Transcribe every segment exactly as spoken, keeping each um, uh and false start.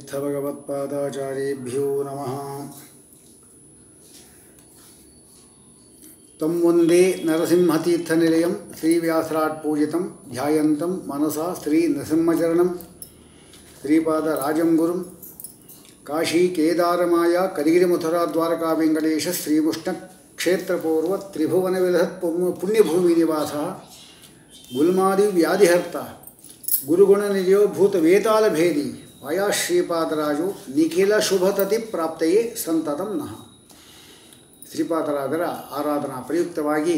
श्रीमद्तीर्थभगवत्पादाचार्येभ्यो नमः। तं वन्दे नरसिंहतीर्थनिलयं श्रीव्यासराट्पूजितं ध्यायन्तं मनसा श्रीनृसिंहचरणं श्रीपादराजं गुरुं काशीकेदारमाया कलिगिरिमथुराद्वारका वेङ्कटेश श्रीमुष्णक्षेत्रपूर्व त्रिभुवनविलहत् पुण्यभूमिनिवासः गुल्मादिव्याधिहर्ता गुरुगुणनिधियो भूतवेतालभेदी आया ಶ್ರೀಪಾದರಾಜು ನಿಖಿಲ ಶುಭತತಿ ಪ್ರಾಪ್ತಯೇ ಸಂತತಂ ನಃ. ಶ್ರೀಪಾದರಾಜರ ಆರಾಧನಾ ಪ್ರಯುಕ್ತವಾಗಿ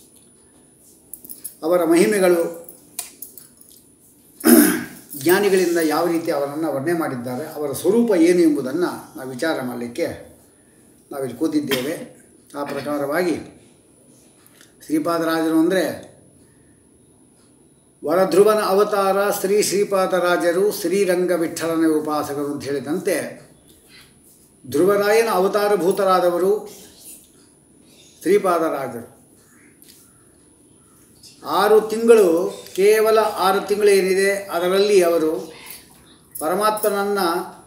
ಅವರ ಮಹಿಮೆಗಳು ಜ್ಞಾನಿಗಳಿಂದ ಯಾವ ರೀತಿ ಅವರನ್ನು ವರ್ಣನೆ ಮಾಡಿದ್ದಾರೆ, ಅವರ ಸ್ವರೂಪ ಏನು ಎಂಬುದನ್ನು ನಾವು ವಿಚಾರ ಮಾಡಲಿಕ್ಕೆ ನಾವಿಲ್ಲಿ ಕೂತಿದ್ದೇವೆ. ಆ ಪ್ರಕಾರವಾಗಿ ಶ್ರೀಪಾದರಾಜರು ಅಂದರೆ ವರಧ್ರುವನ ಅವತಾರ ಶ್ರೀ ಶ್ರೀಪಾದರಾಜರು ಶ್ರೀರಂಗ ವಿಠ್ಠಲನ ಉಪಾಸಕರು ಅಂತ ಹೇಳಿದಂತೆ ಧ್ರುವರಾಯನ ಅವತಾರಭೂತರಾದವರು ಶ್ರೀಪಾದರಾಜರು. ಆರು ತಿಂಗಳು ಕೇವಲ ಆರು ತಿಂಗಳು ಏನಿದೆ ಅದರಲ್ಲಿ ಅವರು ಪರಮಾತ್ಮನನ್ನು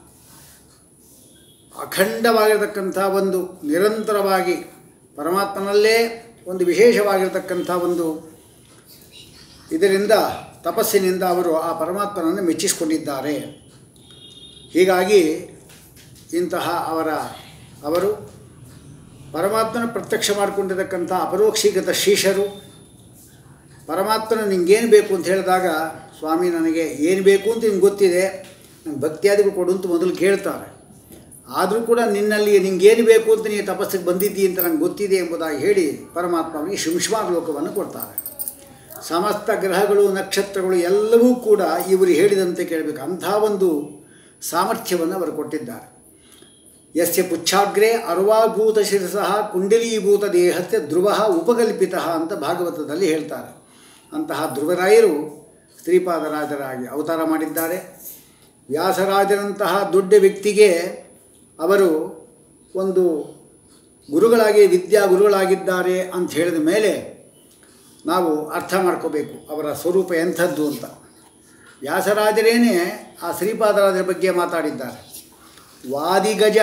ಅಖಂಡವಾಗಿರತಕ್ಕಂಥ ಒಂದು ನಿರಂತರವಾಗಿ ಪರಮಾತ್ಮನಲ್ಲೇ ಒಂದು ವಿಶೇಷವಾಗಿರತಕ್ಕಂಥ ಒಂದು ಇದರಿಂದ ತಪಸ್ಸಿನಿಂದ ಅವರು ಆ ಪರಮಾತ್ಮನನ್ನು ಮೆಚ್ಚಿಸಿಕೊಂಡಿದ್ದಾರೆ. ಹೀಗಾಗಿ ಇಂತಹ ಅವರ ಅವರು ಪರಮಾತ್ಮನ ಪ್ರತ್ಯಕ್ಷ ಮಾಡಿಕೊಂಡಿರತಕ್ಕಂಥ ಅಪರೋಕ್ಷೀಕೃತ ಶಿಷ್ಯರು. ಪರಮಾತ್ಮನ ನಿಂಗೇನು ಬೇಕು ಅಂತ ಹೇಳಿದಾಗ, ಸ್ವಾಮಿ ನನಗೆ ಏನು ಬೇಕು ಅಂತ ನಿಮ್ಗೆ ಗೊತ್ತಿದೆ, ನಂಗೆ ಭಕ್ತಿಯಾದಿಗಳು ಕೊಡು ಅಂತ ಮೊದಲು ಕೇಳ್ತಾರೆ. ಆದರೂ ಕೂಡ ನಿನ್ನಲ್ಲಿ ನಿಂಗೇನು ಬೇಕು ಅಂತ ನೀವು ತಪಸ್ಸಿಗೆ ಬಂದಿದ್ದೀ ಅಂತ ನಂಗೆ ಗೊತ್ತಿದೆ ಎಂಬುದಾಗಿ ಹೇಳಿ ಪರಮಾತ್ಮ ಅವರಿಗೆ ಶುಂಷ್ಮಾರ್ ಲೋಕವನ್ನು ಕೊಡ್ತಾರೆ. ಸಮಸ್ತ ಗ್ರಹಗಳು ನಕ್ಷತ್ರಗಳು ಎಲ್ಲವೂ ಕೂಡ ಇವರು ಹೇಳಿದಂತೆ ಕೇಳಬೇಕು, ಅಂಥ ಒಂದು ಸಾಮರ್ಥ್ಯವನ್ನು ಅವರು ಕೊಟ್ಟಿದ್ದಾರೆ. ಯಸ್ಯ ಪುಚ್ಛಾಗ್ರೆ ಅರ್ವಾಭೂತ ಶಿರಸಃ ಕುಂಡಲೀಭೂತ ದೇಹಸ್ಯ ಧ್ರುವ ಉಪಕಲ್ಪಿತ ಅಂತ ಭಾಗವತದಲ್ಲಿ ಹೇಳ್ತಾರೆ. ಅಂತಹ ಧ್ರುವರಾಯರು ಶ್ರೀಪಾದರಾಜರಾಗಿ ಅವತಾರ ಮಾಡಿದ್ದಾರೆ. ವ್ಯಾಸರಾಜರಂತಹ ದೊಡ್ಡ ವ್ಯಕ್ತಿಗೆ ಅವರು ಒಂದು ಗುರುಗಳಾಗಿ ವಿದ್ಯಾ ಗುರುಗಳಾಗಿದ್ದಾರೆ ಅಂತ ಹೇಳಿದ ಮೇಲೆ ನಾವು ಅರ್ಥ ಮಾಡ್ಕೋಬೇಕು ಅವರ ಸ್ವರೂಪ ಎಂಥದ್ದು ಅಂತ. ವ್ಯಾಸರಾಜರೇನೇ ಆ ಶ್ರೀಪಾದರಾಜರ ಬಗ್ಗೆ ಮಾತಾಡಿದ್ದಾರೆ. ವಾದಿಗಜ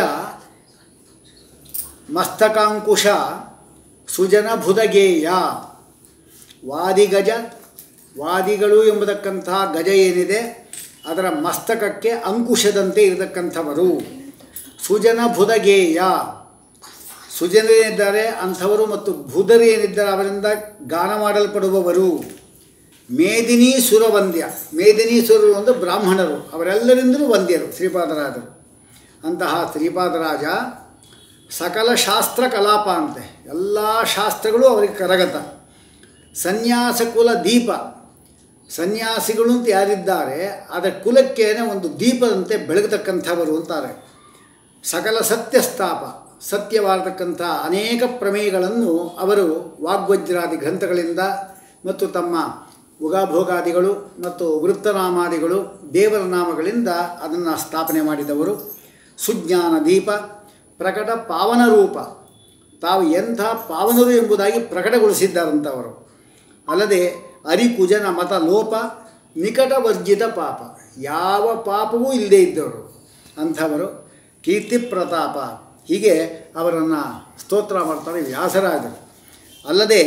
ಮಸ್ತಕಾಂಕುಶ ಸುಜನ ಬುಧಗೇಯ. ವಾದಿಗಜ, ವಾದಿಗಳು ಎಂಬತಕ್ಕಂಥ ಗಜ ಏನಿದೆ ಅದರ ಮಸ್ತಕಕ್ಕೆ ಅಂಕುಶದಂತೆ ಇರತಕ್ಕಂಥವರು. ಸುಜನ ಬುಧಗೇಯ, ಸುಜನರೇನಿದ್ದಾರೆ ಅಂಥವರು ಮತ್ತು ಬುಧರು ಏನಿದ್ದಾರೆ ಅವರಿಂದ ಗಾನ ಮಾಡಲ್ಪಡುವವರು. ಮೇದಿನಿ ಸುರವಂದ್ಯ, ಮೇದಿನಿ ಸುರರು ಒಂದು ಬ್ರಾಹ್ಮಣರು, ಅವರೆಲ್ಲರಿಂದಲೂ ವಂದ್ಯರು ಶ್ರೀಪಾದರಾಜರು. ಅಂತಹ ಶ್ರೀಪಾದರಾಜ ಸಕಲ ಶಾಸ್ತ್ರ ಕಲಾಪ ಅಂತೆ, ಎಲ್ಲ ಶಾಸ್ತ್ರಗಳು ಅವರಿಗೆ ಕರಗತ. ಸನ್ಯಾಸ ಕುಲ ದೀಪ, ಸನ್ಯಾಸಿಗಳು ಅಂತ ಯಾರಿದ್ದಾರೆ ಅದರ ಕುಲಕ್ಕೇನೆ ಒಂದು ದೀಪದಂತೆ ಬೆಳಗತಕ್ಕಂಥವರು ಅಂತಾರೆ. ಸಕಲ ಸತ್ಯಸ್ಥಾಪ, ಸತ್ಯವಾಗತಕ್ಕಂಥ ಅನೇಕ ಪ್ರಮೇಯಗಳನ್ನು ಅವರು ವಾಗ್ವಜ್ರಾದಿ ಗ್ರಂಥಗಳಿಂದ ಮತ್ತು ತಮ್ಮ ಉಗಾಭೋಗಾದಿಗಳು ಮತ್ತು ವೃತ್ತನಾಮಾದಿಗಳು ದೇವರ ನಾಮಗಳಿಂದ ಅದನ್ನು ಸ್ಥಾಪನೆ ಮಾಡಿದವರು. ಸುಜ್ಞಾನ ದೀಪ, ಪ್ರಕಟ ಪಾವನ ರೂಪ, ತಾವು ಎಂಥ ಪಾವನರು ಎಂಬುದಾಗಿ ಪ್ರಕಟಗೊಳಿಸಿದ್ದಾರಂಥವರು. ಅಲ್ಲದೆ ಅರಿಕುಜನ ಮತ ಲೋಪ, ನಿಕಟವರ್ಜಿತ ಪಾಪ, ಯಾವ ಪಾಪವೂ ಇಲ್ಲದೇ ಇದ್ದವರು ಅಂಥವರು. ಕೀರ್ತಿ ಪ್ರತಾಪ, ಹೀಗೆ ಅವರನ್ನು ಸ್ತೋತ್ರ ಮಾಡ್ತಾರೆ ವ್ಯಾಸರಾಜರು. ಅಲ್ಲದೆ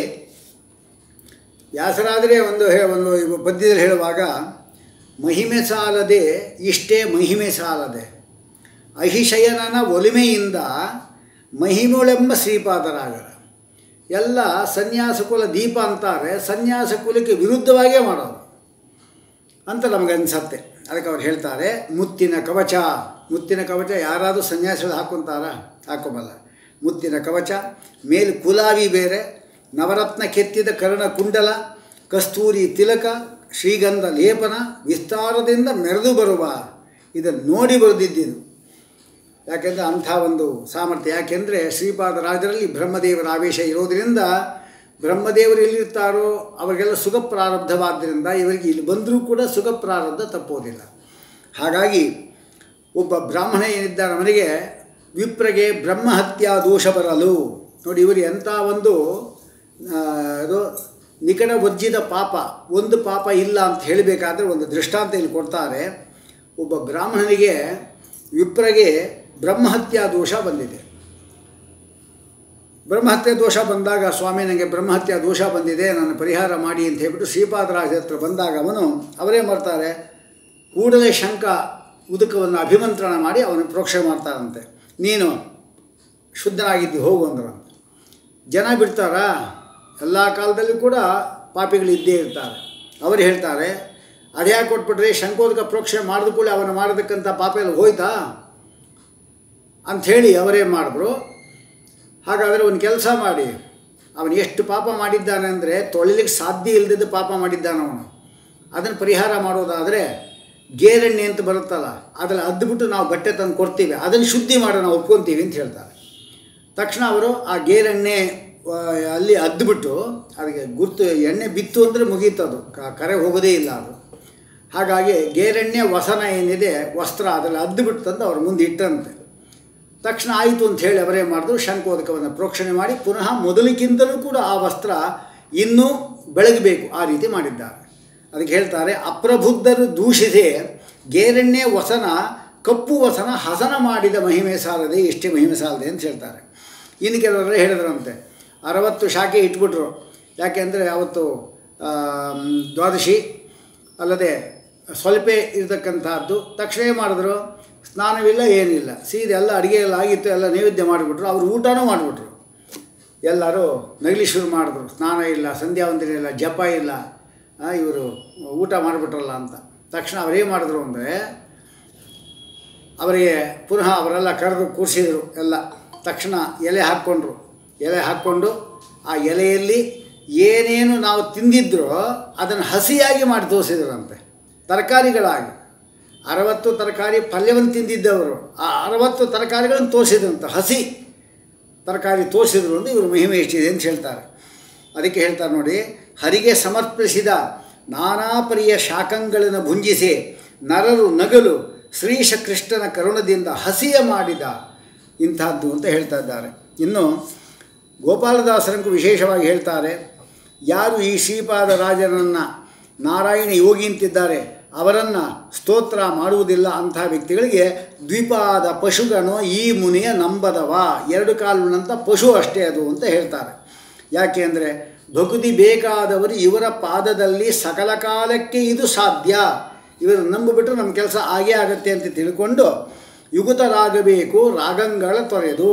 ವ್ಯಾಸರಾಜರೇ ಒಂದು ಹೇ ಒಂದು ಪದ್ಯದಲ್ಲಿ ಹೇಳುವಾಗ, ಮಹಿಮೆ ಸಾಲದೆ ಇಷ್ಟೇ ಮಹಿಮೆ ಸಾಲದೆ ಅಹಿಶಯನನ ಒಲಿಮೆಯಿಂದ ಮಹಿಮುಳೆಂಬ ಶ್ರೀಪಾದರಾಜರ. ಎಲ್ಲ ಸನ್ಯಾಸ ಕುಲ ದೀಪ ಅಂತಾರೆ, ಸನ್ಯಾಸ ಕುಲಕ್ಕೆ ವಿರುದ್ಧವಾಗೇ ಮಾಡೋದು ಅಂತ ನಮಗನ್ಸತ್ತೆ. ಅದಕ್ಕೆ ಅವ್ರು ಹೇಳ್ತಾರೆ, ಮುತ್ತಿನ ಕವಚ. ಮುತ್ತಿನ ಕವಚ ಯಾರಾದರೂ ಸನ್ಯಾಸಿಗಳು ಹಾಕ್ಕೊಂತಾರ? ಹಾಕೋಬಲ್ಲ. ಮುತ್ತಿನ ಕವಚ, ಮೇಲು ಕುಲಾವಿ ಬೇರೆ, ನವರತ್ನ ಕೆತ್ತಿದ ಕರ್ಣ ಕುಂಡಲ, ಕಸ್ತೂರಿ ತಿಲಕ, ಶ್ರೀಗಂಧ ಲೇಪನ, ವಿಸ್ತಾರದಿಂದ ಮೆರೆದು ಬರುವ. ಇದನ್ನು ನೋಡಿ ಬರೆದಿದ್ದಿದ್ದು. ಯಾಕೆಂದರೆ ಅಂಥ ಒಂದು ಸಾಮರ್ಥ್ಯ. ಯಾಕೆಂದರೆ ಶ್ರೀಪಾದರಾಜರಲ್ಲಿ ಬ್ರಹ್ಮದೇವರ ಆವೇಶ ಇರೋದರಿಂದ ಬ್ರಹ್ಮದೇವರು ಎಲ್ಲಿರ್ತಾರೋ ಅವರಿಗೆಲ್ಲ ಸುಖ ಪ್ರಾರಬ್ಧವಾದ್ದರಿಂದ ಇವರಿಗೆ ಇಲ್ಲಿ ಬಂದರೂ ಕೂಡ ಸುಖ ಪ್ರಾರಬ್ಧ ತಪ್ಪೋದಿಲ್ಲ. ಹಾಗಾಗಿ ಒಬ್ಬ ಬ್ರಾಹ್ಮಣ ಏನಿದ್ದಾನೆ ಅವನಿಗೆ ವಿಪ್ರಗೆ ಬ್ರಹ್ಮಹತ್ಯಾ ದೋಷ ಬರಲು. ನೋಡಿ ಇವರು ಎಂಥ ಒಂದು ಅದು ನಿಕಟ ವರ್ಜಿತ ಪಾಪ, ಒಂದು ಪಾಪ ಇಲ್ಲ ಅಂತ ಹೇಳಬೇಕಾದ್ರೆ ಒಂದು ದೃಷ್ಟಾಂತ ಇಲ್ಲಿ ಕೊಡ್ತಾರೆ. ಒಬ್ಬ ಬ್ರಾಹ್ಮಣನಿಗೆ ವಿಪ್ರಗೆ ಬ್ರಹ್ಮಹತ್ಯಾ ದೋಷ ಬಂದಿದೆ. ಬ್ರಹ್ಮಹತ್ಯೆ ದೋಷ ಬಂದಾಗ ಸ್ವಾಮಿ ನನಗೆ ಬ್ರಹ್ಮಹತ್ಯಾ ದೋಷ ಬಂದಿದೆ, ನನ್ನ ಪರಿಹಾರ ಮಾಡಿ ಅಂತ ಹೇಳ್ಬಿಟ್ಟು ಶ್ರೀಪಾದರಾಜ ಹತ್ರ ಬಂದಾಗ ಅವನು ಅವರೇ ಮಾಡ್ತಾರೆ, ಕೂಡಲೇ ಶಂಕ ಉದುಕವನ್ನು ಅಭಿಮಂತ್ರಣ ಮಾಡಿ ಅವನು ಪ್ರೋಕ್ಷಣೆ ಮಾಡ್ತಾರಂತೆ. ನೀನು ಶುದ್ಧನಾಗಿದ್ದು ಹೋಗು ಅಂದರು. ಜನ ಬಿಡ್ತಾರಾ? ಎಲ್ಲ ಕಾಲದಲ್ಲೂ ಕೂಡ ಪಾಪಿಗಳು ಇದ್ದೇ ಇರ್ತಾರೆ. ಅವರು ಹೇಳ್ತಾರೆ, ಅದ್ಯಾಕೆ ಕೊಟ್ಬಿಟ್ರೆ ಶಂಕೋದಕ ಪ್ರೋಕ್ಷಣೆ ಮಾಡಿದ ಕೂಡಲೇ ಅವನು ಮಾಡೋದಕ್ಕಂಥ ಪಾಪ ಎಲ್ಲ ಹೋಯ್ತಾ ಅಂಥೇಳಿ ಅವರೇ ಮಾಡಿದ್ರು. ಹಾಗಾದರೆ ಒಂದು ಕೆಲಸ ಮಾಡಿ, ಅವನು ಎಷ್ಟು ಪಾಪ ಮಾಡಿದ್ದಾನೆ ಅಂದರೆ ತೊಳಿಲಿಕ್ಕೆ ಸಾಧ್ಯ ಇಲ್ಲದಿದ್ದು ಪಾಪ ಮಾಡಿದ್ದಾನೆ ಅವನು. ಅದನ್ನು ಪರಿಹಾರ ಮಾಡೋದಾದರೆ ಗೇರೆಣ್ಣೆ ಅಂತ ಬರುತ್ತಲ್ಲ, ಅದರಲ್ಲಿ ಅದ್ಬಿಟ್ಟು ನಾವು ಬಟ್ಟೆ ತಂದು ಕೊಡ್ತೀವಿ, ಅದನ್ನು ಶುದ್ಧಿ ಮಾಡೋಣ ಒಪ್ಕೊತೀವಿ ಅಂತ ಹೇಳ್ತಾರೆ. ತಕ್ಷಣ ಅವರು ಆ ಗೇರೆಣ್ಣೆ ಅಲ್ಲಿ ಅದ್ಬಿಟ್ಟು ಅದಕ್ಕೆ ಗುರ್ತು ಎಣ್ಣೆ ಬಿತ್ತು ಅಂದರೆ ಮುಗೀತದು, ಕರೆ ಹೋಗೋದೇ ಇಲ್ಲ ಅದು. ಹಾಗಾಗಿ ಗೇರೆಣ್ಣೆ ವಸನ ಏನಿದೆ ವಸ್ತ್ರ ಅದರಲ್ಲಿ ಅದ್ದುಬಿಟ್ಟು ತಂದು ಅವ್ರ ಮುಂದೆ ಇಟ್ಟಂತೆ. ತಕ್ಷಣ ಆಯಿತು ಅಂತ ಹೇಳಿ ಅವರೇ ಮಾಡಿದ್ರು, ಶಂಕೋದಕವನ್ನು ಪ್ರೋಕ್ಷಣೆ ಮಾಡಿ ಪುನಃ ಮೊದಲಿಗಿಂತಲೂ ಕೂಡ ಆ ವಸ್ತ್ರ ಇನ್ನೂ ಬೆಳಗಬೇಕು ಆ ರೀತಿ ಮಾಡಿದ್ದಾರೆ. ಅದಕ್ಕೆ ಹೇಳ್ತಾರೆ, ಅಪ್ರಬುದ್ಧರು ದೂಷಿಸೆ ಗೇರೆಣ್ಣೆ ವಸನ ಕಪ್ಪು ವಸನ ಹಸನ ಮಾಡಿದ ಮಹಿಮೆ ಸಾಲದೆ ಎಷ್ಟೇ ಮಹಿಮೆ ಸಾಲದೆ ಅಂತ ಹೇಳ್ತಾರೆ. ಇನ್ನು ಕೆಲವರೇ ಹೇಳಿದ್ರಂತೆ, ಅರವತ್ತು ಶಾಖೆ ಇಟ್ಬಿಟ್ರು. ಯಾಕೆಂದರೆ ಅವತ್ತು ದ್ವಾದಶಿ ಅಲ್ಲದೆ ಸ್ವಲ್ಪ ಇರತಕ್ಕಂಥದ್ದು. ತಕ್ಷಣ ಮಾಡಿದ್ರು, ಸ್ನಾನವಿಲ್ಲ ಏನಿಲ್ಲ, ಸೀದೆ ಎಲ್ಲ ಅಡುಗೆ ಎಲ್ಲ ಆಗಿತ್ತು, ಎಲ್ಲ ನೈವೇದ್ಯ ಮಾಡಿಬಿಟ್ರು. ಅವರು ಊಟನೂ ಮಾಡಿಬಿಟ್ರು. ಎಲ್ಲರೂ ನಗಲಿ ಶುರು ಮಾಡಿದ್ರು, ಸ್ನಾನ ಇಲ್ಲ, ಸಂಧ್ಯಾ ವಂದನೆ ಇಲ್ಲ, ಜಪ ಇಲ್ಲ, ಇವರು ಊಟ ಮಾಡಿಬಿಟ್ರಲ್ಲ ಅಂತ. ತಕ್ಷಣ ಅವರೇನು ಮಾಡಿದ್ರು ಅಂದರೆ ಅವರಿಗೆ ಪುನಃ ಅವರೆಲ್ಲ ಕರೆದು ಕೂರಿಸಿದರು ಎಲ್ಲ. ತಕ್ಷಣ ಎಲೆ ಹಾಕ್ಕೊಂಡ್ರು. ಎಲೆ ಹಾಕ್ಕೊಂಡು ಆ ಎಲೆಯಲ್ಲಿ ಏನೇನು ನಾವು ತಿಂದಿದ್ರೋ ಅದನ್ನು ಹಸಿಯಾಗಿ ಮಾಡಿ ತೋರಿಸಿದ್ರಂತೆ, ತರಕಾರಿಗಳಾಗಿ. ಅರವತ್ತು ತರಕಾರಿ ಪಲ್ಯವನ್ನು ತಿಂದಿದ್ದವರು ಆ ಅರವತ್ತು ತರಕಾರಿಗಳನ್ನು ತೋರಿಸಿದ್ರಂತೆ, ಹಸಿ ತರಕಾರಿ ತೋರಿಸಿದ್ರು ಅಂತ ಇವರು ಮಹಿಮೆ ಎಷ್ಟಿದೆ ಅಂತ ಹೇಳ್ತಾರೆ. ಅದಕ್ಕೆ ಹೇಳ್ತಾರೆ ನೋಡಿ, ಹರಿಗೆ ಸಮರ್ಪಿಸಿದ ನಾನಾ ಪರಿಯ ಶಾಖಗಳನ್ನು ಭುಂಜಿಸಿ ನರರು ನಗಲು ಶ್ರೀಶ ಕೃಷ್ಣನ ಕರುಣದಿಂದ ಹಸಿಯ ಮಾಡಿದ ಇಂಥದ್ದು ಅಂತ ಹೇಳ್ತಾ ಇದ್ದಾರೆ. ಇನ್ನು ಗೋಪಾಲದಾಸರಂಗೂ ವಿಶೇಷವಾಗಿ ಹೇಳ್ತಾರೆ, ಯಾರು ಈ ಶ್ರೀಪಾದರಾಜನನ್ನು ನಾರಾಯಣ ಯೋಗಿ ಅಂತಿದ್ದಾರೆ ಅವರನ್ನು ಸ್ತೋತ್ರ ಮಾಡುವುದಿಲ್ಲ ಅಂಥ ವ್ಯಕ್ತಿಗಳಿಗೆ ದ್ವಿಪಾದ ಪಶುಗನೋ ಈ ಮುನಿಯ ನಂಬದವ, ಎರಡು ಕಾಲುನಂಥ ಪಶು ಅಷ್ಟೇ ಅದು ಅಂತ ಹೇಳ್ತಾರೆ. ಯಾಕೆ ಅಂದರೆ ಭಕ್ತಿ ಬೇಕಾದವರು ಇವರ ಪಾದದಲ್ಲಿ ಸಕಲ ಕಾಲಕ್ಕೆ ಇದು ಸಾಧ್ಯ, ಇವರು ನಂಬಿಬಿಟ್ರೆ ನಮ್ಮ ಕೆಲಸ ಆಗೇ ಆಗುತ್ತೆ ಅಂತ ತಿಳ್ಕೊಂಡು ಯುಗತರಾಗಬೇಕು ರಾಗಂಗಳ ತೊರೆದು.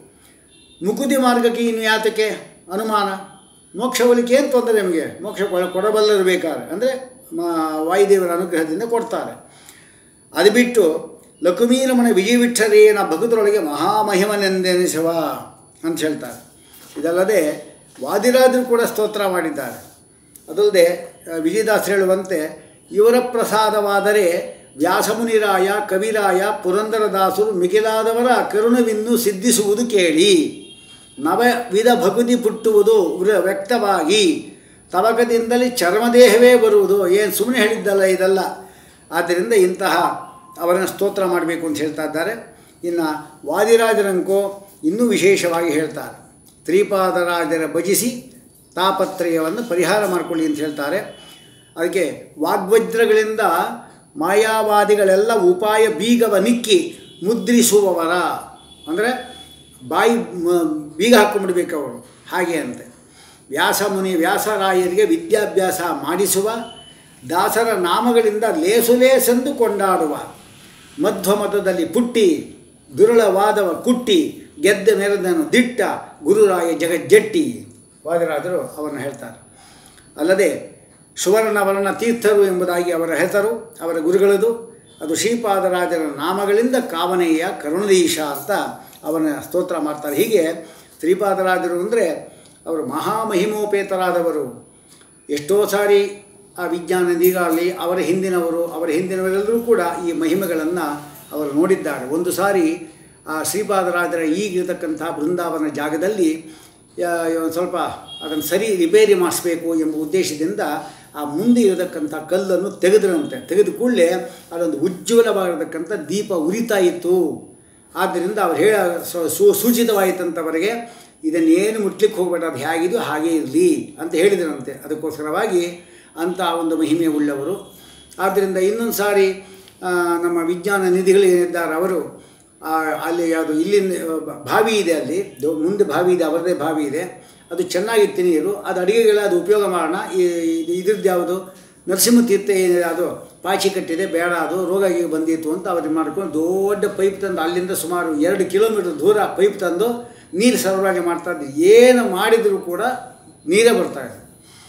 ಮುಕುತಿ ಮಾರ್ಗಕ್ಕೆ ಇನ್ನು ಯಾತಕ್ಕೆ ಅನುಮಾನ, ಮೋಕ್ಷ ಒಲಿಕೆ ಏನು ತೊಂದರೆ ನಿಮಗೆ, ಮೋಕ್ಷ ಕೊಡಬಲ್ಲರು ಬೇಕಾದ್ರೆ ಅಂದರೆ ವಾಯುದೇವರ ಅನುಗ್ರಹದಿಂದ ಕೊಡ್ತಾರೆ. ಅದು ಬಿಟ್ಟು ಲಕ್ಷ್ಮೀರಮಣ ವಿಜಯವಿಠರೇನ ಭಗತರೊಳಗೆ ಮಹಾಮಹಿಮನೆಂದೆನಿಸುವ ಅಂತ ಹೇಳ್ತಾರೆ. ಇದಲ್ಲದೆ ವಾದಿರಾಜರು ಕೂಡ ಸ್ತೋತ್ರ ಮಾಡಿದ್ದಾರೆ. ಅದಲ್ಲದೆ ವಿಜಯದಾಸರು ಹೇಳುವಂತೆ, ಇವರ ಪ್ರಸಾದವಾದರೆ ವ್ಯಾಸಮುನಿರಾಯ ಕವಿರಾಯ ಪುರಂದರದಾಸರು ಮಿಗಿಲಾದವರ ಕರುಣವಿನ್ನು ಸಿದ್ಧಿಸುವುದು ಕೇಳಿ, ನವವಿಧ ಭಗುತಿ ಪುಟ್ಟುವುದು ವ್ಯಕ್ತವಾಗಿ ತವಕದಿಂದಲೇ ಚರ್ಮದೇಹವೇ ಬರುವುದು. ಏನು ಸುಮ್ಮನೆ ಹೇಳಿದ್ದಲ್ಲ ಇದಲ್ಲ. ಆದ್ದರಿಂದ ಇಂತಹ ಅವರನ್ನು ಸ್ತೋತ್ರ ಮಾಡಬೇಕು ಅಂತ ಹೇಳ್ತಾ ಇದ್ದಾರೆ. ಇನ್ನು ವಾದಿರಾಜರಂಕೋ ಇನ್ನೂ ವಿಶೇಷವಾಗಿ ಹೇಳ್ತಾರೆ, ತ್ರಿಪಾದರಾಜರ ಭಜಿಸಿ ತಾಪತ್ರಯವನ್ನು ಪರಿಹಾರ ಮಾಡಿಕೊಳ್ಳಿ ಅಂತ ಹೇಳ್ತಾರೆ. ಅದಕ್ಕೆ ವಾಗ್ವಜ್ರಗಳಿಂದ ಮಾಯಾವಾದಿಗಳೆಲ್ಲ ಉಪಾಯ ಬೀಗವ ನಿಕ್ಕಿ ಮುದ್ರಿಸುವವರ, ಅಂದರೆ ಬಾಯಿ ಬೀಗ ಹಾಕ್ಕೊಂಡ್ಬಿಡ್ಬೇಕು ಅವರು, ಹಾಗೆ ಅಂತೆ. ವ್ಯಾಸಮುನಿ ವ್ಯಾಸರಾಯರಿಗೆ ವಿದ್ಯಾಭ್ಯಾಸ ಮಾಡಿಸುವ, ದಾಸರ ನಾಮಗಳಿಂದ ಲೇಸು ಲೇಸೆಂದು ಕೊಂಡಾಡುವ, ಮಧ್ವಮತದಲ್ಲಿ ಪುಟ್ಟಿ ದುರುಳವಾದವ ಕುಟ್ಟಿ ಗೆದ್ದ ಮೆರೆದನು ದಿಟ್ಟ ಗುರುರಾಯ ಜಗಜ್ಜಟ್ಟಿ ವಾದಿರಾಜರು ಅವರನ್ನು ಹೇಳ್ತಾರೆ. ಅಲ್ಲದೆ ಸುವರ್ಣವರ್ಣ ತೀರ್ಥರು ಎಂಬುದಾಗಿ ಅವರ ಹೆಸರು, ಅವರ ಗುರುಗಳದು. ಅದು ಶ್ರೀಪಾದರಾಜರ ನಾಮಗಳಿಂದ ಕಾವನೆಯ ಕರುಣದೀಶ ಅಂತ ಅವನ ಸ್ತೋತ್ರ ಮಾಡ್ತಾರೆ. ಹೀಗೆ ಶ್ರೀಪಾದರಾಜರು ಅಂದರೆ ಅವರು ಮಹಾಮಹಿಮೋಪೇತರಾದವರು. ಎಷ್ಟೋ ಸಾರಿ ಆ ವಿಜ್ಞಾನದೀಗಾಗಲಿ ಅವರ ಹಿಂದಿನವರು ಅವರ ಹಿಂದಿನವರೆಲ್ಲರೂ ಕೂಡ ಈ ಮಹಿಮೆಗಳನ್ನು ಅವರು ನೋಡಿದ್ದಾರೆ. ಒಂದು ಸಾರಿ ಆ ಶ್ರೀಪಾದರಾಜರ ಈಗಿರತಕ್ಕಂಥ ಬೃಂದಾವನ ಜಾಗದಲ್ಲಿ ಸ್ವಲ್ಪ ಅದನ್ನು ಸರಿ ರಿಪೇರಿ ಮಾಡಿಸ್ಬೇಕು ಎಂಬ ಉದ್ದೇಶದಿಂದ ಆ ಮುಂದೆ ಇರತಕ್ಕಂಥ ಕಲ್ಲನ್ನು ತೆಗೆದ್ರಂತೆ. ತೆಗೆದು ಕೂಡಲೇ ಅದೊಂದು ಉಜ್ವಲವಾಗಿರತಕ್ಕಂಥ ದೀಪ ಉರಿತಾ ಇತ್ತು. ಆದ್ದರಿಂದ ಅವ್ರು ಹೇಳ ಸೂ ಸೂಚಿತವಾಯಿತಂಥವರಿಗೆ ಇದನ್ನೇನು ಮುಟ್ಲಿಕ್ಕೆ ಹೋಗಬೇಡ, ಅದು ಹೇಗಿದು ಹಾಗೇ ಇರಲಿ ಅಂತ ಹೇಳಿದರಂತೆ. ಅದಕ್ಕೋಸ್ಕರವಾಗಿ ಅಂಥ ಒಂದು ಮಹಿಮೆ ಉಳ್ಳವರು. ಆದ್ದರಿಂದ ಇನ್ನೊಂದು ಸಾರಿ ನಮ್ಮ ವಿಜ್ಞಾನ ನಿಧಿಗಳು ಏನಿದ್ದಾರೆ ಅವರು ಅಲ್ಲಿ ಯಾವುದು ಇಲ್ಲಿ ಬಾವಿ ಇದೆ, ಅಲ್ಲಿ ಮುಂದೆ ಬಾವಿ ಇದೆ, ಅವರದೇ ಬಾವಿ ಇದೆ, ಅದು ಚೆನ್ನಾಗಿತ್ತು ನೀರು, ಅದು ಅಡುಗೆಗೆಲ್ಲ ಅದು ಉಪಯೋಗ ಮಾಡೋಣ. ಈ ಇದ್ರದ್ದು ಯಾವುದು ನರಸಿಂಹತೀರ್ಥ ಏನಿದೆ ಅದು ಪಾಚಿ ಕಟ್ಟಿದೆ, ಬೇಡ ಅದು ರೋಗಿಗೆ ಬಂದಿತ್ತು ಅಂತ ಅವ್ರಿಗೆ ಮಾಡ್ಕೊಂಡು ದೊಡ್ಡ ಪೈಪ್ ತಂದು ಅಲ್ಲಿಂದ ಸುಮಾರು ಎರಡು ಕಿಲೋಮೀಟರ್ ದೂರ ಪೈಪ್ ತಂದು ನೀರು ಸರಬರಾಜು ಮಾಡ್ತಾಯಿದ್ರು. ಏನು ಮಾಡಿದರೂ ಕೂಡ ನೀರೇ ಬರ್ತಾಯಿದೆ.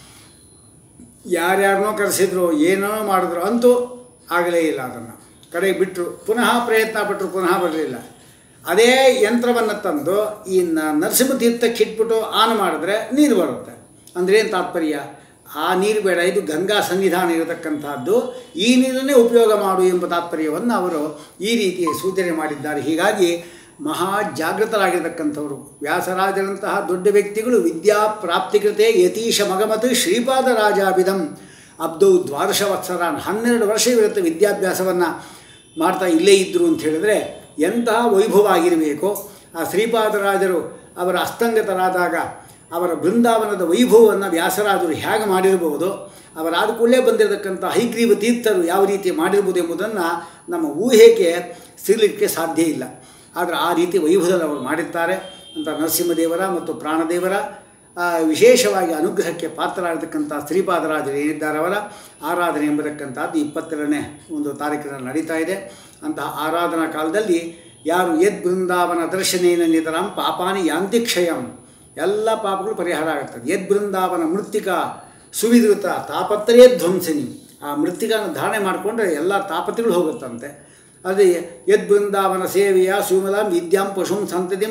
ಯಾರ್ಯಾರನ್ನೋ ಕರೆಸಿದ್ರು, ಏನೋ ಮಾಡಿದ್ರು, ಅಂತೂ ಆಗಲೇ ಇಲ್ಲ. ಅದನ್ನು ಕಡೆಗೆ ಬಿಟ್ಟರು, ಪುನಃ ಪ್ರಯತ್ನ ಪಟ್ಟರು, ಪುನಃ ಬರಲಿಲ್ಲ. ಅದೇ ಯಂತ್ರವನ್ನು ತಂದು ಈ ನರಸಿಂಹತೀರ್ಥಕ್ಕೆ ಇಟ್ಬಿಟ್ಟು ಆನ್ ಮಾಡಿದ್ರೆ ನೀರು ಬರುತ್ತೆ. ಅಂದರೆ ಏನು ತಾತ್ಪರ್ಯ? ಆ ನೀರು ಬೇಡ, ಇದು ಗಂಗಾ ಸನ್ನಿಧಾನ ಇರತಕ್ಕಂಥದ್ದು, ಈ ನೀರನ್ನೇ ಉಪಯೋಗ ಮಾಡು ಎಂಬ ತಾತ್ಪರ್ಯವನ್ನು ಅವರು ಈ ರೀತಿ ಸೂಚನೆ ಮಾಡಿದ್ದಾರೆ. ಹೀಗಾಗಿ ಮಹಾ ಜಾಗೃತರಾಗಿರ್ತಕ್ಕಂಥವರು ವ್ಯಾಸರಾಜರಂತಹ ದೊಡ್ಡ ವ್ಯಕ್ತಿಗಳು ವಿದ್ಯಾ ಪ್ರಾಪ್ತಿಕೃತೆ ಯತೀಶ ಮಗಮತ್ ಶ್ರೀಪಾದ ರಾಜಾಭಿಧಂ ಅಬ್ದೌ ದ್ವಾದಶ ವತ್ಸರಾನ್, ಹನ್ನೆರಡು ವರ್ಷ ಇವತ್ತು ವಿದ್ಯಾಭ್ಯಾಸವನ್ನು ಮಾಡ್ತಾ ಇಲ್ಲೇ ಇದ್ದರು ಅಂತ ಹೇಳಿದ್ರೆ ಎಂತಹ ವೈಭವ ಆಗಿರಬೇಕು. ಆ ಶ್ರೀಪಾದರಾಜರು ಅವರ ಅಸ್ತಂಗತರಾದಾಗ ಅವರ ಬೃಂದಾವನದ ವೈಭವವನ್ನು ವ್ಯಾಸರಾಜರು ಹೇಗೆ ಮಾಡಿರ್ಬೋದು, ಅವರಾದ ಕೂಡಲೇ ಬಂದಿರತಕ್ಕಂಥ ಹೈಗ್ರೀವ ತೀರ್ಥರು ಯಾವ ರೀತಿ ಮಾಡಿರ್ಬೋದು ಎಂಬುದನ್ನು ನಮ್ಮ ಊಹೆಗೆ ಸಿಗಲಿಕ್ಕೆ ಸಾಧ್ಯ ಇಲ್ಲ. ಆದರೆ ಆ ರೀತಿ ವೈಭವದಲ್ಲಿ ಅವರು ಮಾಡಿರ್ತಾರೆ ಅಂತ ನರಸಿಂಹದೇವರ ಮತ್ತು ಪ್ರಾಣದೇವರ ವಿಶೇಷವಾಗಿ ಅನುಗ್ರಹಕ್ಕೆ ಪಾತ್ರರಾಗಿರ್ತಕ್ಕಂಥ ಶ್ರೀಪಾದರಾಜರು ಏನಿದ್ದಾರೆ ಅವರ ಆರಾಧನೆ ಎಂಬತಕ್ಕಂಥದ್ದು ಇಪ್ಪತ್ತೆರಡನೇ ಒಂದು ತಾರೀಕಿನಲ್ಲಿ ನಡೀತಾ ಇದೆ. ಅಂತಹ ಆರಾಧನಾ ಕಾಲದಲ್ಲಿ ಯಾರು ಯದ್ ಬೃಂದಾವನ ದರ್ಶನೇನ ನಿತರಾಂ ಪಾಪಾನಿ ಯಾಂತಿಕ್ಷಯಂ, ಎಲ್ಲ ಪಾಪಗಳು ಪರಿಹಾರ ಆಗುತ್ತದೆ. ಯದ್ ಬೃಂದಾವನ ಮೃತ್ತಿಕಾ ಸುವಿಧೃತ ತಾಪತ್ರಯೇ ಧ್ವಂಸನಿ, ಆ ಮೃತ್ತಿಕಾನ ಧಾರಣೆ ಮಾಡಿಕೊಂಡ್ರೆ ಎಲ್ಲ ತಾಪತ್ರಗಳು ಹೋಗುತ್ತಂತೆ. ಅದೇ ಯದ್ ಬೃಂದಾವನ ಸೇವೆಯ ಸುಮಲಾಂ ವಿದ್ಯಾಂ ಪಶುಂ ಸಂತತಿಂ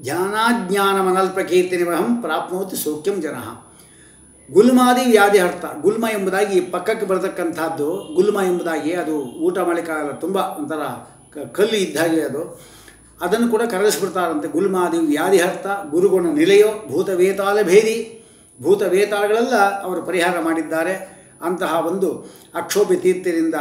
ಧ್ಯಾನಾಜ್ಞಾನಮನಲ್ಪಕೀರ್ತಿನಿವಹಂ ಪ್ರಾಪ್ನೋತಿ ಸೌಖ್ಯಂ ಜನಃ. ಗುಲ್ಮಾದಿ ವ್ಯಾಧಿ ಅರ್ಥ, ಗುಲ್ಮ ಎಂಬುದಾಗಿ ಪಕ್ಕಕ್ಕೆ ಬರತಕ್ಕಂಥದ್ದು, ಗುಲ್ಮ ಎಂಬುದಾಗಿ ಅದು ಊಟ ಮಾಡಲಿಕ್ಕಾಗಲ್ಲ, ತುಂಬ ಒಂಥರ ಕಲ್ಲು ಇದ್ದಾಗೆ ಅದು, ಅದನ್ನು ಕೂಡ ಕರಗಿಸ್ಬಿಡ್ತಾರಂತೆ. ಗುಲ್ಮಾದಿ ವ್ಯಾಧಿ ಅರ್ಥ ಗುರುಗುಣ ನಿಲಯೋ ಭೂತವೇತಾಳ ಭೇದಿ, ಭೂತವೇತಾಳಗಳೆಲ್ಲ ಅವರು ಪರಿಹಾರ ಮಾಡಿದ್ದಾರೆ. ಅಂತಹ ಒಂದು ಅಕ್ಷೋಭ್ಯ ತೀರ್ಥರಿಂದ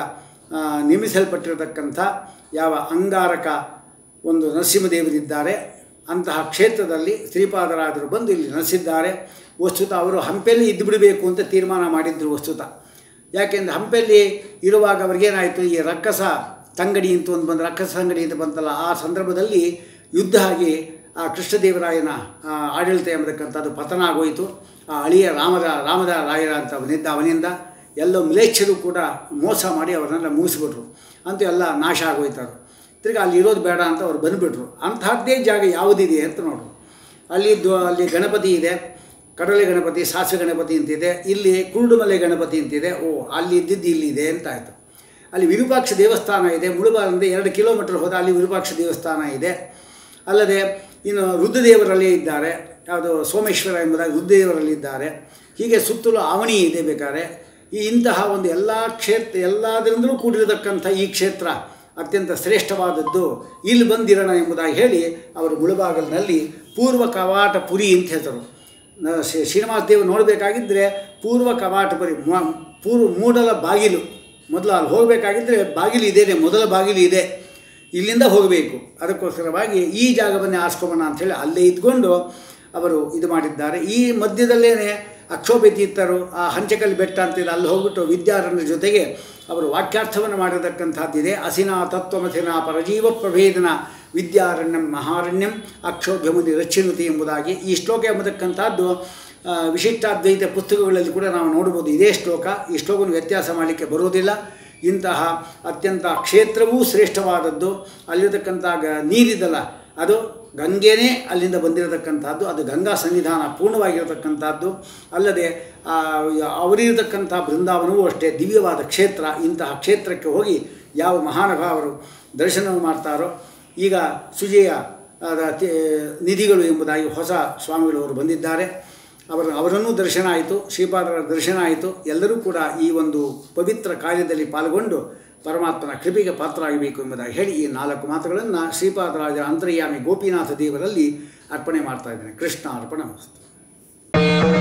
ನೇಮಿಸಲ್ಪಟ್ಟಿರತಕ್ಕಂಥ ಯಾವ ಅಂಗಾರಕ ಒಂದು ನರಸಿಂಹದೇವರಿದ್ದಾರೆ, ಅಂತಹ ಕ್ಷೇತ್ರದಲ್ಲಿ ಶ್ರೀಪಾದರಾಜರು ಬಂದು ಇಲ್ಲಿ ನೆಲೆಸಿದ್ದಾರೆ. ವಸ್ತುತ ಅವರು ಹಂಪೆಯಲ್ಲಿ ಇದ್ದು ಬಿಡಬೇಕು ಅಂತ ತೀರ್ಮಾನ ಮಾಡಿದ್ರು ವಸ್ತುತ. ಯಾಕೆಂದರೆ ಹಂಪೆಯಲ್ಲಿ ಇರುವಾಗ ಅವ್ರಿಗೇನಾಯಿತು, ಈ ರಕ್ಕಸ ತಂಗಡಿ ಅಂತ ಒಂದು ಬಂದು ರಕ್ಕಸ ತಂಗಡಿ ಅಂತ ಬಂತಲ್ಲ, ಆ ಸಂದರ್ಭದಲ್ಲಿ ಯುದ್ಧ ಆಗಿ ಆ ಕೃಷ್ಣದೇವರಾಯನ ಆಡಳಿತ ಎಂಬತಕ್ಕಂಥದ್ದು ಪತನ ಆಗೋಯಿತು. ಆ ಅಳಿಯ ರಾಮದ ರಾಮದ ರಾಯರ ಅಂತ ಅವನಿದ್ದ, ಅವನಿಂದ ಎಲ್ಲೋ ಮಿಲೇಚ್ಛರು ಕೂಡ ಮೋಸ ಮಾಡಿ ಅವರನ್ನೆಲ್ಲ ಮುಗಿಸ್ಬಿಟ್ರು. ಅಂತೂ ಎಲ್ಲ ನಾಶ ಆಗೋಯ್ತಾರೆ. ತಿರ್ಗಿ ಅಲ್ಲಿ ಇರೋದು ಬೇಡ ಅಂತ ಅವ್ರು ಬಂದುಬಿಟ್ರು. ಅಂಥದ್ದೇ ಜಾಗ ಯಾವುದಿದೆ ಅಂತ ನೋಡ್ರು. ಅಲ್ಲಿ ದ್ವ ಅಲ್ಲಿ ಗಣಪತಿ ಇದೆ, ಕಡಲೆ ಗಣಪತಿ, ಸಾಸಿವೆ ಗಣಪತಿ ಅಂತಿದೆ, ಇಲ್ಲಿ ಕುರುಡುಮಲೆ ಗಣಪತಿ ಅಂತಿದೆ. ಓ, ಅಲ್ಲಿ ಇದ್ದಿದ್ದು ಇಲ್ಲಿದೆ ಅಂತಾಯಿತು. ಅಲ್ಲಿ ವಿರೂಪಾಕ್ಷ ದೇವಸ್ಥಾನ ಇದೆ, ಮುಳುಬಾಲಿಂದ ಎರಡು ಕಿಲೋಮೀಟರ್ ಹೋದ ಅಲ್ಲಿ ವಿರೂಪಾಕ್ಷ ದೇವಸ್ಥಾನ ಇದೆ. ಅಲ್ಲದೆ ಇನ್ನು ರುದ್ರದೇವರಲ್ಲಿ ಇದ್ದಾರೆ, ಯಾವುದು ಸೋಮೇಶ್ವರ ಎಂಬುದಾಗಿ ರುದ್ರದೇವರಲ್ಲಿ ಇದ್ದಾರೆ. ಹೀಗೆ ಸುತ್ತಲೂ ಆವಣಿ ಇದೆ. ಬೇಕಾದ್ರೆ ಈ ಇಂತಹ ಒಂದು ಎಲ್ಲ ಕ್ಷೇತ್ರ ಎಲ್ಲದರಿಂದಲೂ ಕೂಡಿರತಕ್ಕಂಥ ಈ ಕ್ಷೇತ್ರ ಅತ್ಯಂತ ಶ್ರೇಷ್ಠವಾದದ್ದು, ಇಲ್ಲಿ ಬಂದಿರೋಣ ಎಂಬುದಾಗಿ ಹೇಳಿ ಅವರು ಮುಳುಬಾಗಲಿನಲ್ಲಿ ಪೂರ್ವ ಕವಾಟಪುರಿ ಅಂತ ಹೇಳ್ತಾರೆ. ಶ್ರೀನಿವಾಸ ದೇವರು ನೋಡಬೇಕಾಗಿದ್ದರೆ ಪೂರ್ವ ಕವಾಟಪುರಿ, ಪೂರ್ವ ಮೂಡಲ ಬಾಗಿಲು, ಮೊದಲು ಅಲ್ಲಿ ಹೋಗಬೇಕಾಗಿದ್ದರೆ ಬಾಗಿಲು ಇದೇನೆ, ಮೊದಲ ಬಾಗಿಲು ಇದೆ, ಇಲ್ಲಿಂದ ಹೋಗಬೇಕು. ಅದಕ್ಕೋಸ್ಕರವಾಗಿ ಈ ಜಾಗವನ್ನೇ ಆರಿಸ್ಕೊಬೋಣ ಅಂಥೇಳಿ ಅಲ್ಲೇ ಇದ್ಕೊಂಡು ಅವರು ಇದು ಮಾಡಿದ್ದಾರೆ. ಈ ಮಧ್ಯದಲ್ಲೇ ಅಕ್ಷೋಭ್ಯ ತೀರ್ಥರು ಆ ಹಂಚಕಲ್ ಬೆಟ್ಟ ಅಂತಿದೆ, ಅಲ್ಲಿ ಹೋಗ್ಬಿಟ್ಟು ವಿದ್ಯಾರಣ್ಯರ ಜೊತೆಗೆ ಅವರು ವಾಕ್ಯಾರ್ಥವನ್ನು ಮಾಡಿರತಕ್ಕಂಥದ್ದಿದೆ. ಅಸಿನಾ ತತ್ವಮಸಿನಾ ಪರಜೀವ ಪ್ರಭೇದನ ವಿದ್ಯಾರಣ್ಯಂ ಮಹಾರಣ್ಯಂ ಅಕ್ಷೋಭ್ಯಮುನಿ ರಚ್ಚಿನುತಿ ಎಂಬುದಾಗಿ ಈ ಶ್ಲೋಕ ಎಂಬತಕ್ಕಂಥದ್ದು ವಿಶಿಷ್ಟಾದ್ವೈತ ಪುಸ್ತಕಗಳಲ್ಲಿ ಕೂಡ ನಾವು ನೋಡ್ಬೋದು. ಇದೇ ಶ್ಲೋಕ, ಈ ಶ್ಲೋಕವನ್ನು ವ್ಯತ್ಯಾಸ ಮಾಡಲಿಕ್ಕೆ ಬರುವುದಿಲ್ಲ. ಇಂತಹ ಅತ್ಯಂತ ಕ್ಷೇತ್ರವೂ ಶ್ರೇಷ್ಠವಾದದ್ದು. ಅಲ್ಲಿರತಕ್ಕಂಥ ಗ ನೀರಿದಲ್ಲ, ಅದು ಗಂಗೆನೇ ಅಲ್ಲಿಂದ ಬಂದಿರತಕ್ಕಂಥದ್ದು, ಅದು ಗಂಗಾ ಸನ್ನಿಧಾನ ಪೂರ್ಣವಾಗಿರತಕ್ಕಂಥದ್ದು. ಅಲ್ಲದೆ ಅವರಿರತಕ್ಕಂಥ ಬೃಂದಾವನವೂ ಅಷ್ಟೇ ದಿವ್ಯವಾದ ಕ್ಷೇತ್ರ. ಇಂತಹ ಕ್ಷೇತ್ರಕ್ಕೆ ಹೋಗಿ ಯಾವ ಮಹಾನುಭಾವರು ದರ್ಶನವು ಮಾಡ್ತಾರೋ, ಈಗ ಸುಜೆಯ ನಿಧಿಗಳು ಎಂಬುದಾಗಿ ಹೊಸ ಸ್ವಾಮಿಗಳವರು ಬಂದಿದ್ದಾರೆ, ಅವರ ಅವರನ್ನೂ ದರ್ಶನ ಆಯಿತು, ಶ್ರೀಪಾದರ ದರ್ಶನ ಆಯಿತು. ಎಲ್ಲರೂ ಕೂಡ ಈ ಒಂದು ಪವಿತ್ರ ಕಾರ್ಯದಲ್ಲಿ ಪಾಲ್ಗೊಂಡು ಪರಮಾತ್ಮನ ಕೃಪೆಗೆ ಪಾತ್ರರಾಗಬೇಕು ಎಂಬುದಾಗಿ ಹೇಳಿ ಈ ನಾಲ್ಕು ಮಾತುಗಳನ್ನು ಶ್ರೀಪಾದರಾಜರ ಅಂತರ್ಯಾಮಿ ಗೋಪಿನಾಥ ದೇವರಲ್ಲಿ ಅರ್ಪಣೆ ಮಾಡ್ತಾ ಇದ್ದೇನೆ. ಕೃಷ್ಣ ಅರ್ಪಣ ಮಸ್ತು.